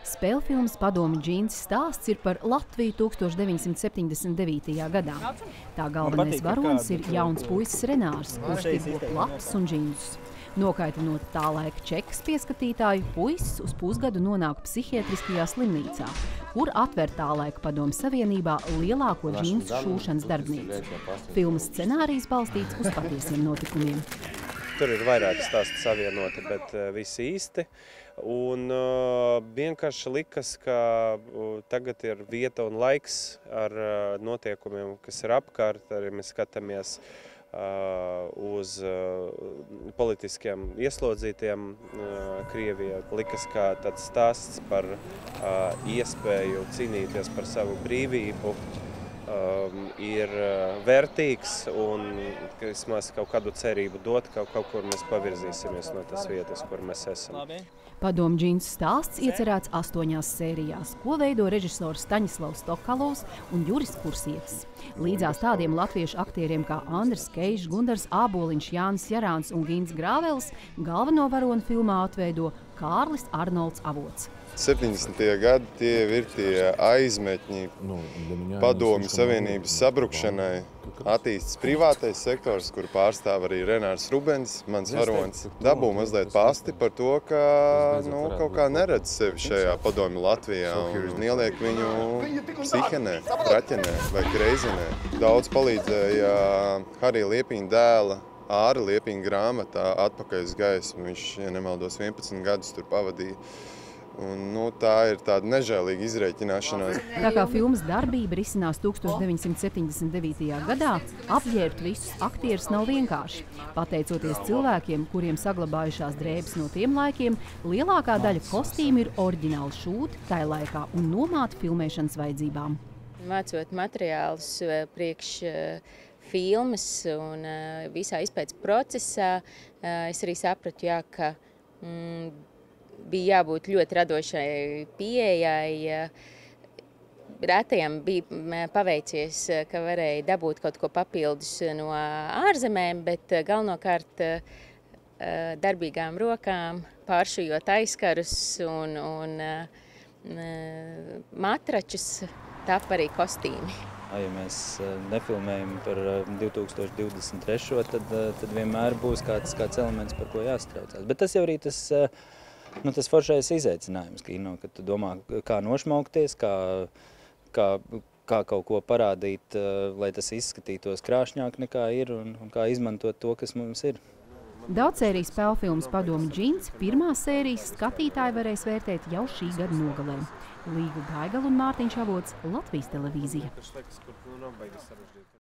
Spēlfilmas Padomju džinsi stāsts ir par Latviju 1979. gadā. Tā galvenais varonis ir jauns puisis Renārs, kurš tirgo plapus un džinsus. Nokaitinot tā laika čekas pieskatītāju, puisis uz pusgadu nonāk psihiatriskajā slimnīcā, kur atver tā laika Padomju Savienībā lielāko džinsu šūšanas darbnīcu. Filmas scenārijs balstīts uz patiesiem notikumiem. Tur ir vairāki stāsti savienoti, bet visi īsti. Un vienkārši likas, ka tagad ir vieta un laiks ar notiekumiem, kas ir apkārt. Arī mēs skatāmies uz politiskiem ieslodzītiem Krievijā. Likas, kā tāds stāsts par iespēju cīnīties par savu brīvību ir vērtīgs un vismaz kaut kādu cerību dot, ka kaut kur mēs pavirzīsimies no tās vietas, kur mēs esam. Padomju džinsu stāsts iecerēts 8 sērijās, ko veido režisors Staņislavs Tokalovs un Juris Kursietis. Līdzās tādiem latviešu aktieriem kā Andris Keižs, Gundars Āboliņš, Jānis Jarāns un Gins Grāvelis galveno varoni filmā atveido Kārlis Arnolds Avots. 70. gadi tie ir tie aizmetņi Padomju Savienības sabrukšanai. Attīstīts privātais sektors, kur pārstāv arī Renārs Rubens, mans varonis. Dabū mazliet pasti par to, ka kaut kā neredz sevi šajā Padomju Latvijā un ieliek viņu psihenē, praķenē vai kreizenē. Daudz palīdzēja Harija Liepiņa dēla Āra Liepiņa grāmatā Atpakaļ uz gaismu. Viņš, ja nemaldos, 11 gadus tur pavadīja. Un, tā ir tāda nežēlīga izrēķināšanās. Tā kā filmas darbība risinās 1979. gadā, apģērbt visus aktierus nav vienkārši. Pateicoties cilvēkiem, kuriem saglabājušās drēbes no tiem laikiem, lielākā daļa kostīmu ir oriģināli šūti tajā laikā un nomāti filmēšanas vajadzībām. Mācot materiālus priekš filmas un visā izpētes procesā, es arī sapratu, ka bija jābūt ļoti radošai pieejai. Retajam bija paveicies, ka varēja dabūt kaut ko papildus no ārzemēm, bet galvenokārt darbīgām rokām, pāršujot aizkarus un matračus, tap arī kostīmi. Ja mēs nefilmējam par 2023. Tad vienmēr būs kāds elements, par ko jāstraucās. Bet tas jau arī tas foršais izaicinājums kino, kad tu domā, kā nošmaukties, kā kaut ko parādīt, lai tas izskatītos krāšņāk nekā ir un kā izmantot to, kas mums ir. Daudzsērijas spēlfilmas Padomju džinsi pirmās sērijas skatītāji varēs vērtēt jau šī gada nogalē. Līga Gaigala un Mārtiņš Avots, Latvijas televīzija.